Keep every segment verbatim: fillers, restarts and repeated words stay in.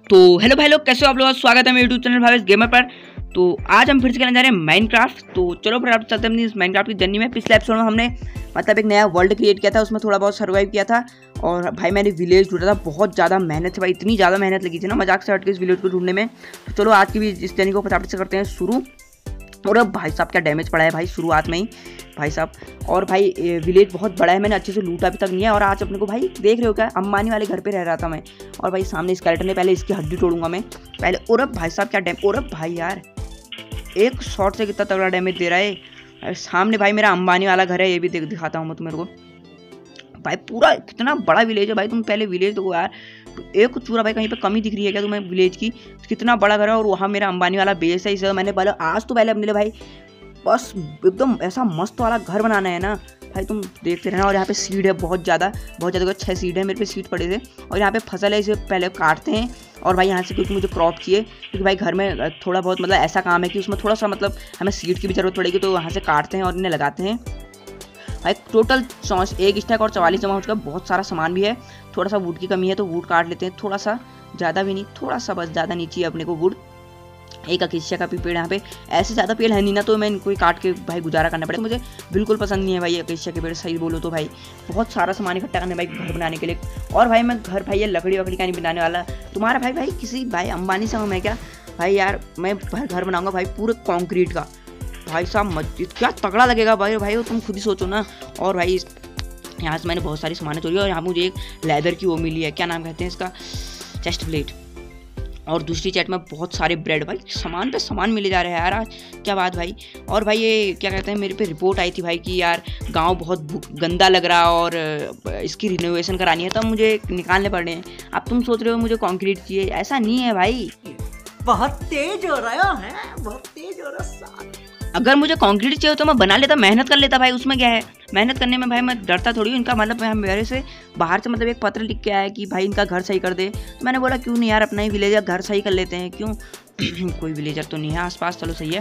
तो हेलो भाई लोग, कैसे हो आप लोग। स्वागत है मेरे यूट्यूब चैनल भावेश गेमर पर। तो आज हम फिर से खेलने जा रहे हैं माइनक्राफ्ट। तो चलो फिर आप चलते हैं अपनी इस माइनक्राफ्ट की जर्नी में। पिछले एपिसोड में हमने मतलब एक नया वर्ल्ड क्रिएट किया था, उसमें थोड़ा बहुत सर्वाइव किया था। और भाई मैंने विलेज ढूंढा था, बहुत ज़्यादा मेहनत से भाई, इतनी ज़्यादा मेहनत लगी थी ना मजाक से हट के इस विलेज को ढूंढने में। तो चलो आज की भी इस जर्नी को फटाफट से करते हैं शुरू। और अब भाई साहब क्या डैमेज पड़ा है भाई शुरुआत में ही भाई साहब। और भाई विलेज बहुत बड़ा है, मैंने अच्छे से लूटा भी तक नहीं है। और आज अपने को भाई देख रहे हो क्या, अंबानी वाले घर पे रह रहा था मैं। और भाई सामने स्केलेटन है, पहले इसकी हड्डी तोड़ूंगा मैं पहले। और अब भाई साहब क्या डैम, और अब भाई यार एक शॉट से कितना तगड़ा डैमेज दे रहा है। सामने भाई मेरा अंबानी वाला घर है, ये भी देख दिखाता हूँ मैं तुम्हें को। भाई पूरा कितना बड़ा विलेज है भाई, तुम पहले विलेज देखो यार। एक चूरा भाई कहीं पे कमी दिख रही है क्या तुम्हें विलेज की? कितना बड़ा घर है और वहाँ मेरा अंबानी वाला बेस है। इसे मैंने पहले आज तो पहले अपने लिए भाई बस एकदम ऐसा मस्त वाला घर बनाना है ना भाई, तुम देखते रहना। और यहाँ पे सीड है बहुत ज़्यादा बहुत ज़्यादा, छः सीड है मेरे पे, सीड पड़े थे। और यहाँ पे फसल है, इसे पहले काटते हैं। और भाई यहाँ से क्योंकि मुझे क्रॉप चाहिए, क्योंकि भाई घर में थोड़ा बहुत मतलब ऐसा काम है कि उसमें थोड़ा सा मतलब हमें सीड की भी ज़रूरत पड़ेगी। तो वहाँ से काटते हैं और इन्हें लगाते हैं भाई। टोटल एक स्टैक और चवालीस जमा हो चुका है। बहुत सारा सामान भी है, थोड़ा सा वुड की कमी है तो वुड काट लेते हैं, थोड़ा सा, ज़्यादा भी नहीं, थोड़ा सा बस, ज़्यादा नहीं चाहिए अपने को वुड। एक अकेशिया का भी पेड़ यहाँ पे, ऐसे ज़्यादा पेड़ है नहीं ना, तो मैं इनको काट के भाई गुजारा करना पड़ेगा। मुझे बिल्कुल पसंद नहीं है भाई अकेशिया के पेड़, सही बोलो तो भाई। बहुत सारा सामान इकट्ठा करना भाई घर बनाने के लिए। और भाई मैं घर भाई ये लकड़ी वकड़ी का नहीं बनाने वाला तुम्हारा भाई। भाई किसी भाई अंबानी से हूँ मैं क्या भाई यार, मैं घर बनाऊँगा भाई पूरे कॉन्क्रीट का भाई साहब। मस्जिद क्या तगड़ा लगेगा भाई भाई, तुम खुद ही सोचो ना। और भाई यहाँ से मैंने बहुत सारी सामान चोरी, और यहाँ मुझे एक लेदर की वो मिली है, क्या नाम कहते हैं इसका, चेस्ट प्लेट। और दूसरी चैट में बहुत सारे ब्रेड। भाई सामान पे सामान मिले जा रहे हैं यार आज, क्या बात भाई। और भाई ये क्या कहते हैं, मेरे पे रिपोर्ट आई थी भाई कि यार गांव बहुत गंदा लग रहा और इसकी रिनोवेशन करानी है, तो मुझे निकालने पड़ रहे हैं। अब तुम सोच रहे हो मुझे कंक्रीट चाहिए, ऐसा नहीं है भाई। बहुत तेज हो रहा है, बहुत तेज हो रहा है। अगर मुझे कंक्रीट चाहिए तो मैं बना लेता, मेहनत कर लेता भाई, उसमें क्या है। मेहनत करने में भाई मैं डरता थोड़ी हूँ। इनका मतलब मेरे से बाहर से मतलब एक पत्र लिख के आया कि भाई इनका घर सही कर दे। तो मैंने बोला क्यों नहीं यार, अपना ही विलेजर घर सही कर लेते हैं, क्यों कोई विलेजर तो नहीं है आसपास, चलो सही है।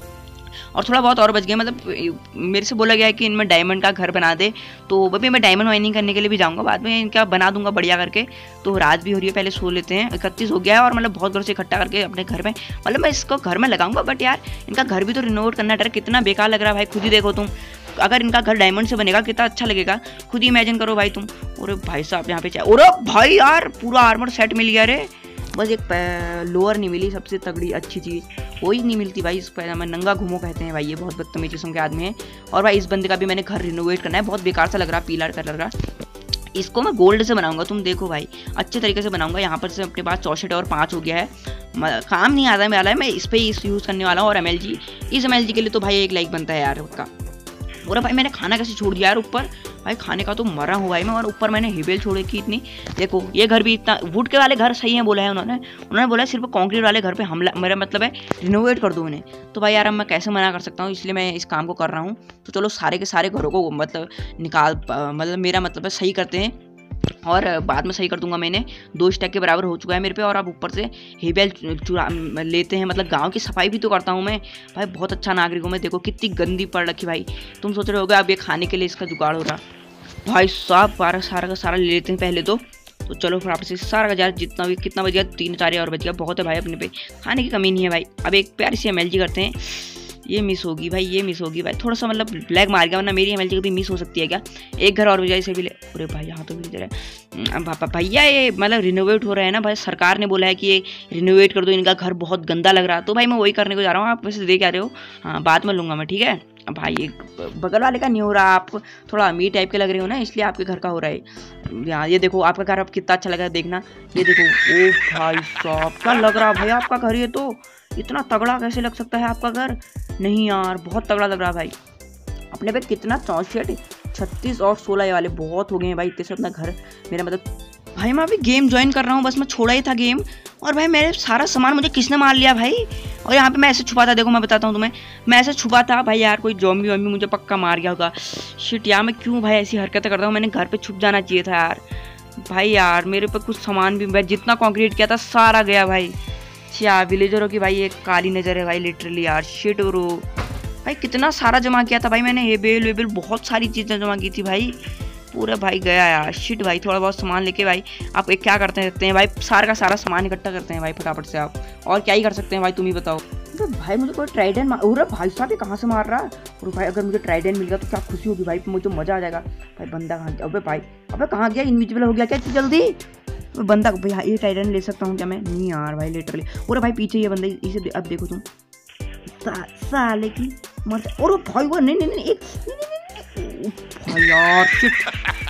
और थोड़ा बहुत और बच गया, मतलब मेरे से बोला गया है कि इनमें डायमंड का घर बना दे। तो अभी मैं डायमंड माइनिंग करने के लिए भी जाऊंगा, बाद में इनका बना दूंगा बढ़िया करके। तो रात भी हो रही है, पहले सो लेते हैं। इकतीस हो गया है और मतलब बहुत घर से इकट्ठा करके अपने घर में मतलब मैं इसको घर में लगाऊंगा। बट यार इनका घर भी तो रिनोवेट करना है, कितना बेकार लग रहा है भाई, खुद ही देखो तुम। अगर इनका घर डायमंड से बनेगा कितना अच्छा लगेगा, खुद ही इमेजिन करो भाई तुम। और भाई साहब यहाँ पे चाहे, और भाई यार पूरा आर्मर सेट मिल गया रे। बस एक लोअर नहीं मिली, सबसे तगड़ी अच्छी चीज़ वही नहीं मिलती भाई। इस पैजामा नंगा घूमो कहते हैं भाई, ये बहुत बदतमीज किस्म के आदमी है। और भाई इस बंदे का भी मैंने घर रिनोवेट करना है, बहुत बेकार सा लग रहा है, पीला कलर का। इसको मैं गोल्ड से बनाऊंगा, तुम देखो भाई अच्छे तरीके से बनाऊंगा। यहाँ पर से अपने पास चौसठ और पाँच हो गया है, काम नहीं आता वाला है, मैं इस पर इस यूज़ करने वाला हूँ। और एम एल जी, इस एम एल जी के लिए तो भाई एक लाइक बनता है यार उसका। और भाई मैंने खाना कैसे छोड़ दिया यार ऊपर, भाई खाने का तो मरा हुआ है मैं। और ऊपर मैंने हिबेल छोड़े की इतनी, देखो ये घर भी इतना, वुड के वाले घर सही है बोला है उन्होंने उन्होंने बोला सिर्फ कंक्रीट वाले घर पे हमला, मेरा मतलब है रिनोवेट कर दो उन्हें। तो भाई यार अब मैं कैसे मना कर सकता हूँ, इसलिए मैं इस काम को कर रहा हूँ। तो चलो सारे के सारे घरों को मतलब निकाल, मतलब मेरा मतलब है सही करते हैं, और बाद में सही कर दूंगा। मैंने दो स्टैक के बराबर हो चुका है मेरे पे। और अब ऊपर से हेबेल चुरा लेते हैं, मतलब गांव की सफाई भी तो करता हूँ मैं भाई, बहुत अच्छा नागरिक हूँ मैं। देखो कितनी गंदी पड़ रखी भाई, तुम सोच रहे होगे अब ये खाने के लिए इसका जुगाड़ हो रहा। भाई साहब बारह सारा का सारा ले लेते हैं पहले तो। तो चलो फिर आपसे सारा का जार जितना भी, कितना बच गया, तीन चार और बच गया, बहुत है भाई अपने पे, खाने की कमी नहीं है भाई। अब एक प्यारी सी एम एल जी करते हैं, ये मिस होगी भाई, ये मिस होगी भाई, थोड़ा सा मतलब ब्लैक मार गया, वरना मेरी एम एल जी कभी मिस हो सकती है क्या। एक घर और भी जाए इसे भी ले, अरे भाई यहाँ तो भी है भैया, ये मतलब रिनोवेट हो रहा है ना भाई, सरकार ने बोला है कि ये रिनोवेट कर दो, इनका घर बहुत गंदा लग रहा है। तो भाई मैं वही करने को जा रहा हूँ, आप वैसे देख आ रहे हो, हाँ बाद में लूँगा मैं, ठीक है। भाई एक बगल वाले का नहीं हो रहा, आप थोड़ा अमीर टाइप के लग रहे हो ना, इसलिए आपके घर का हो रहा है। यहाँ ये देखो आपका घर अब कितना अच्छा लगा है, देखना ये देखो। ओ भाई साहब क्या लग रहा है भाई आपका घर, ये तो इतना तगड़ा कैसे लग सकता है आपका घर। नहीं यार बहुत तगड़ा लग रहा है भाई अपने पे। कितना चौंसठ छत्तीस और सोलह ये वाले बहुत हो गए हैं भाई, इतने से अपना घर मेरा मतलब। भाई मैं अभी गेम ज्वाइन कर रहा हूँ, बस मैं छोड़ा ही था गेम, और भाई मेरे सारा सामान मुझे किसने मार लिया भाई। और यहाँ पे मैं ऐसे छुपा था, देखो मैं बताता हूँ तुम्हें, मैं ऐसे छुपा था भाई यार, कोई जॉम्बी वॉम्बी मुझे पक्का मार गया होगा। शिट यार मैं क्यों भाई ऐसी हरकतें करता हूँ, मैंने घर पे छुप जाना चाहिए था यार। भाई यार मेरे पे कुछ सामान भी, मैं जितना कंक्रीट किया था सारा गया भाई। क्या विलेजरों की भाई एक काली नज़र है भाई लिटरली यार। शिट ब्रो भाई कितना सारा जमा किया था भाई मैंने, हेबेल वेबेल बहुत सारी चीज़ें जमा की थी भाई। पूरा भाई गया यार, शिट भाई। थोड़ा बहुत सामान लेके भाई आप एक क्या करते सकते हैं भाई, सारा का सारा सामान इकट्ठा करते हैं भाई फटाफट से आप, और क्या ही कर सकते हैं भाई, तुम ही बताओ। तो भाई मुझे कोई ट्राइडेंट मार, अरे भाई साहब ये कहाँ से मार रहा है? और भाई अगर मुझे ट्राइडेंट मिल गया तो क्या खुशी होगी भाई, मुझे मजा आ जाएगा भाई। बंदा कहाँ गया? अबे भाई, अबे कहाँ गया? इनविजिबल हो गया क्या इतनी जल्दी? बंदा भाई ये ट्राइडेंट ले सकता हूँ क्या मैं? नहीं यार भाई लिटरली। और भाई पीछे ये बंदा, इसे अब देखो तुम, सा, साले की मर। और भाई वो नहीं नहीं नहीं एक नहीं, नहीं, नहीं, भाई यार शिट।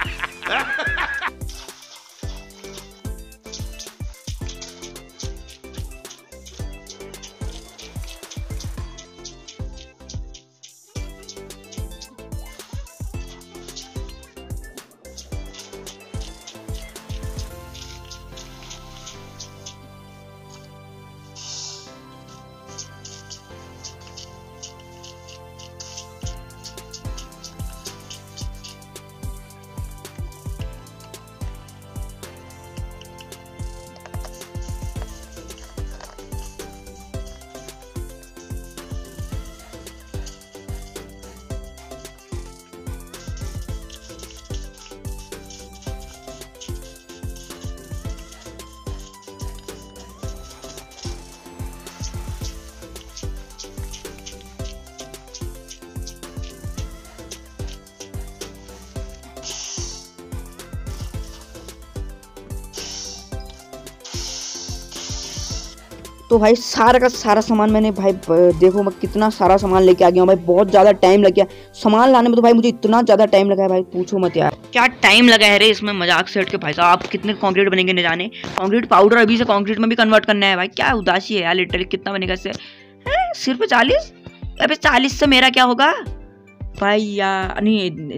तो भाई सारा का सारा सामान मैंने भाई देखो मैं कितना सारा सामान लेके आ गया हूँ भाई, बहुत ज़्यादा टाइम लग गया सामान लाने में। तो भाई मुझे इतना ज़्यादा टाइम लगा है भाई, पूछो मत यार क्या टाइम लगा है रे इसमें, मजाक से हट के भाई साहब। आप कितने कंक्रीट बनेंगे न जाने, कंक्रीट पाउडर अभी से कंक्रीट में भी कन्वर्ट करना है भाई, क्या उदासी है यार लिटरली। कितना बनेगा इससे? सिर्फ चालीस? अबे चालीस से मेरा क्या होगा भाई यार? नहीं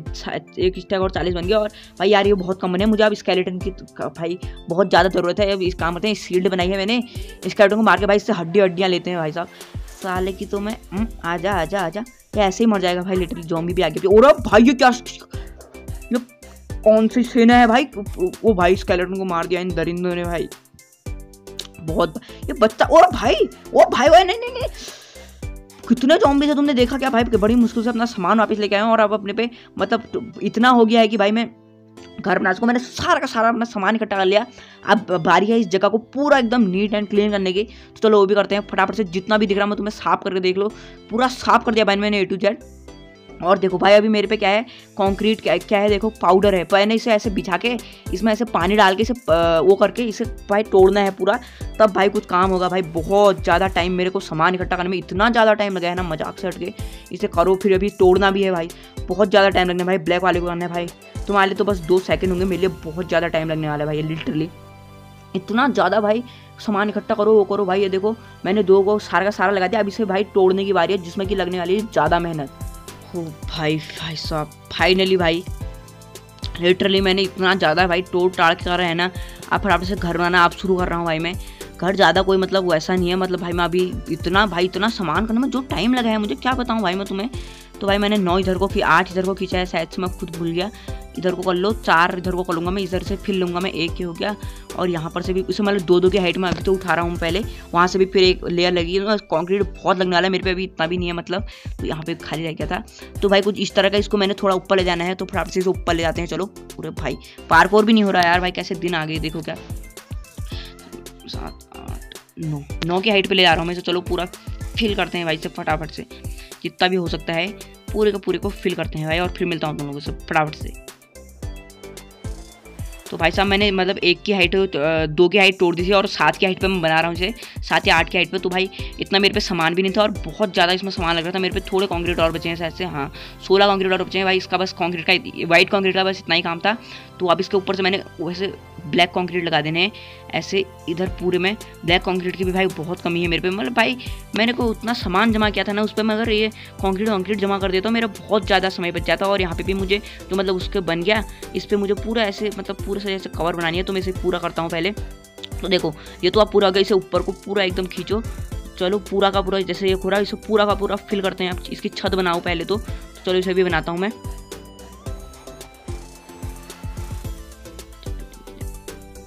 एक स्टैक और चालीस बन गया। और भाई यार ये बहुत कम बने, मुझे अब स्केलेटन की भाई बहुत ज़्यादा ज़रूरत है। अब इस काम करते हैं, शील्ड बनाई है मैंने, स्केलेटन को मार के भाई इससे हड्डी हड्डियाँ लेते हैं भाई साहब। साले की तो मैं आजा आजा आजा, ये ऐसे ही मर जाएगा भाई लिटरली, ज़ॉम्बी भी आगे। और भाई ये क्या, ये कौन सी सेना है भाई? वो भाई स्केलेटन को मार दिया इन दरिंदों ने भाई, बहुत। ये बच्चा, ओ भाई ओ भाई ओ नहीं नहीं नहीं कितने ज़ॉम्बी से तुमने देखा क्या भाई? बड़ी मुश्किल से अपना सामान वापस लेके आया हूँ और अब अपने पे मतलब इतना हो गया है कि भाई मैं घर बना सको। मैंने सारा का सारा अपना सामान इकट्ठा कर लिया। अब बारी है इस जगह को पूरा एकदम नीट एंड क्लीन करने की। तो चलो वो भी करते हैं फटाफट से, जितना भी दिख रहा है मैं तुम्हें साफ करके देख लो। पूरा साफ कर दिया भाई मैंने ए टू जेड। और देखो भाई अभी मेरे पे क्या है, कंक्रीट क्या, क्या है देखो, पाउडर है। मैंने इसे ऐसे बिछा के इसमें ऐसे पानी डाल के इसे वो करके इसे भाई तोड़ना है पूरा, तब भाई कुछ काम होगा भाई। बहुत ज़्यादा टाइम मेरे को सामान इकट्ठा करने में, इतना ज़्यादा टाइम लगा है ना, मजाक से हट के। इसे करो फिर अभी तोड़ना भी है भाई, बहुत ज़्यादा टाइम लगना है भाई। ब्लैक वाले को करना है भाई, तुम्हारे लिए तो बस दो सेकेंड होंगे, मेरे लिए बहुत ज़्यादा टाइम लगने वाला है भाई लिटरली। इतना ज़्यादा भाई सामान इकट्ठा करो वो करो भाई। ये देखो मैंने दो को सारा का सारा लगा दिया। अब इसे भाई तोड़ने की बारी है, जिसमें कि लगने वाली है ज़्यादा मेहनत। ओ भाई भाई साहब फाइनली भाई लिटरली मैंने इतना ज़्यादा भाई तोड़ टाड़ कर रहा है ना। अब फटाफट से घर बनाना आप शुरू कर रहा हूँ भाई मैं। घर ज़्यादा कोई मतलब वैसा नहीं है, मतलब भाई मैं अभी इतना भाई इतना सामान करने में जो टाइम लगा है मुझे क्या बताऊँ भाई मैं तुम्हें। तो भाई मैंने नौ इधर को फिर आठ इधर को खींचा है, शायद से मैं खुद भूल गया। इधर को कर लो, चार इधर को कर लूँगा मैं, इधर से फिर लूँगा मैं, एक ही हो गया। और यहाँ पर से भी उसे मतलब दो दो की हाइट में अभी तो उठा रहा हूँ पहले, वहाँ से भी फिर एक लेयर लगी है। कंक्रीट बहुत लगने वाला है मेरे पे, अभी इतना भी नहीं है मतलब, तो यहाँ पे खाली रह गया था। तो भाई कुछ इस तरह का इसको मैंने थोड़ा ऊपर ले जाना है, तो फटाफट से इसे ऊपर ले जाते हैं। चलो पूरे भाई पार्कोर भी नहीं हो रहा यार भाई, कैसे दिन आ गए देखो क्या। सात आठ नौ नौ की हाइट पे ले जा रहा हूँ मैं इसे। चलो पूरा फिल करते हैं भाई से फटाफट से, जितना भी हो सकता है पूरे का पूरे को फिल करते हैं भाई। और फिर मिलता हूँ तुम लोगों से फटाफट से। तो भाई साहब मैंने मतलब एक की हाइट दो की हाइट तोड़ दी थी और सात की हाइट पे मैं बना रहा हूँ इसे, सात या आठ की हाइट पे। तो भाई इतना मेरे पे सामान भी नहीं था और बहुत ज़्यादा इसमें सामान लग रहा था मेरे पे। थोड़े कंक्रीट और बचे हैं शायद से, हाँ सोलह कंक्रीट और बचे हैं भाई। इसका बस कंक्रीट का वाइट कंक्रीट का बस इतना ही काम था। तो अब इसके ऊपर से मैंने वैसे ब्लैक कंक्रीट लगा देने हैं ऐसे इधर पूरे में। ब्लैक कंक्रीट की भी भाई बहुत कमी है मेरे पे, मतलब भाई मैंने को उतना सामान जमा किया था ना उस पर, मैं अगर ये कंक्रीट कंक्रीट जमा कर देता तो मेरा बहुत ज़्यादा समय बच जाता। और यहाँ पे भी मुझे जो मतलब उसके बन गया, इस पर मुझे पूरा ऐसे मतलब पूरा से ऐसे कवर बनानी है। तो मैं इसे पूरा करता हूँ पहले। तो देखो ये तो आप पूरा अगर इसे ऊपर को पूरा एकदम खींचो, चलो पूरा का पूरा जैसे ये पूरा इसे पूरा का पूरा फिल करते हैं। आप इसकी छत बनाओ पहले तो, तो चलो इसे भी बनाता हूँ मैं।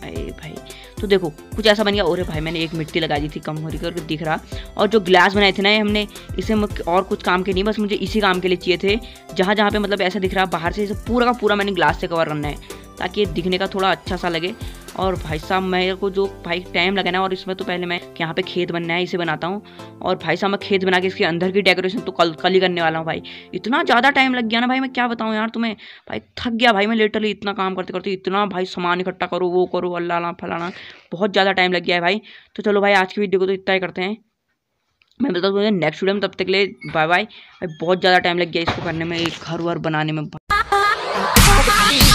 अरे भाई तो देखो कुछ ऐसा बन गया। और भाई मैंने एक मिट्टी लगा दी थी कम हो रही करके दिख रहा। और जो ग्लास बनाए थे ना ये हमने, इसे और कुछ काम के नहीं, बस मुझे इसी काम के लिए चाहिए थे। जहाँ जहाँ पे मतलब ऐसा दिख रहा बाहर से, इसे पूरा का पूरा मैंने ग्लास से कवर करना है ताकि ये दिखने का थोड़ा अच्छा सा लगे। और भाई साहब मेरे को जो भाई टाइम लगा ना, और इसमें तो पहले मैं यहाँ पे खेत बनना है इसे बनाता हूँ। और भाई साहब मैं खेत बना के इसके अंदर की डेकोरेशन तो कल कल ही करने वाला हूँ भाई। इतना ज़्यादा टाइम लग गया ना भाई, मैं क्या बताऊँ यार तुम्हें। भाई थक गया भाई मैं लिटरली इतना काम करते करते, इतना भाई सामान इकट्ठा करो वो करो अल्लाह फलाना, बहुत ज़्यादा टाइम लग गया है भाई। तो चलो भाई आज की वीडियो को तो इतना ही करते हैं, मैं बताऊँ मुझे नेक्स्ट वीडियो में, तब तक के लिए बाय बाय। बहुत ज़्यादा टाइम लग गया इसको करने में, एक घर वर बनाने में।